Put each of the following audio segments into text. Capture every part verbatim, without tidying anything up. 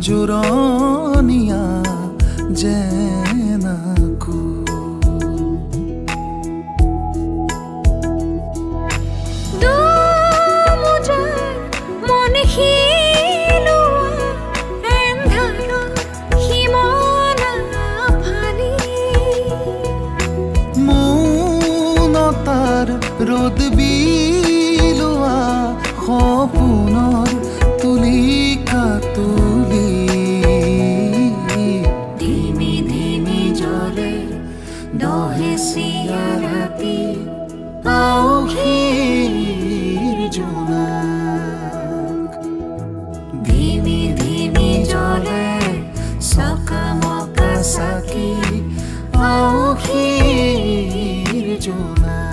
জোৰণীয়া যেনাকো রোদ বিলোৱা সপোনৰ তুলিকা তুলি ধিমি ধিমি জ্বলে দহেচিয়া ৰাতি আউসীৰ জোনাক ধিমি ধিমি জ্বলে চকামকা চাকি আউসীৰ জোনাক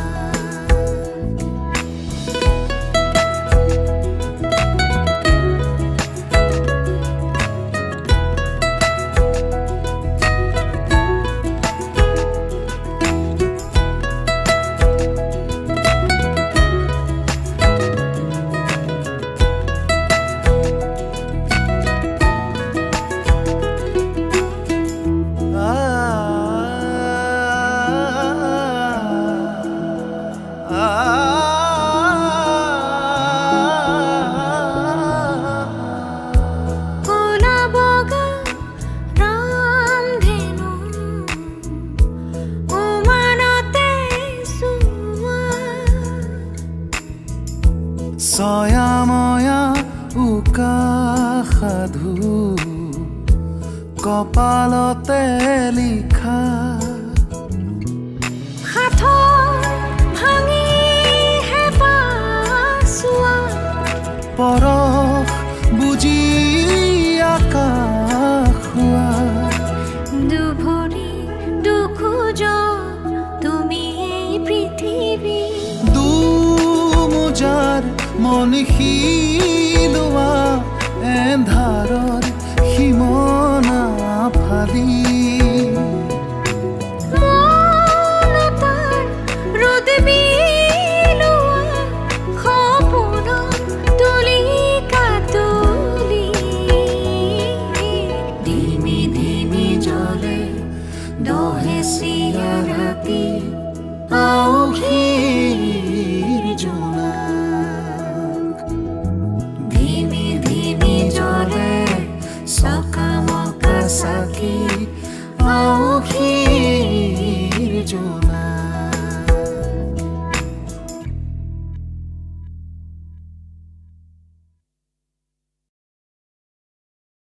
কপালতে লিখা ভাঙি হেপাচোৱা পৰশ বুজি আকাশ হোৱা দুভৰি দুখোজ তুমি এই পৃথিৱী দুমোজাৰ মন শিলোৱা এন্ধাৰৰ সীমনা ফালি মনতাৰ ৰ'দ বিলোৱা সপোনৰ তুলিকা তুলি ধিমি ধিমি জ্বলে দহেচিয়া ৰাতি আউসীৰ জোনাক ধিমি ধিমি জ্বলে চকামকা চাকি আউসীৰ জোনাক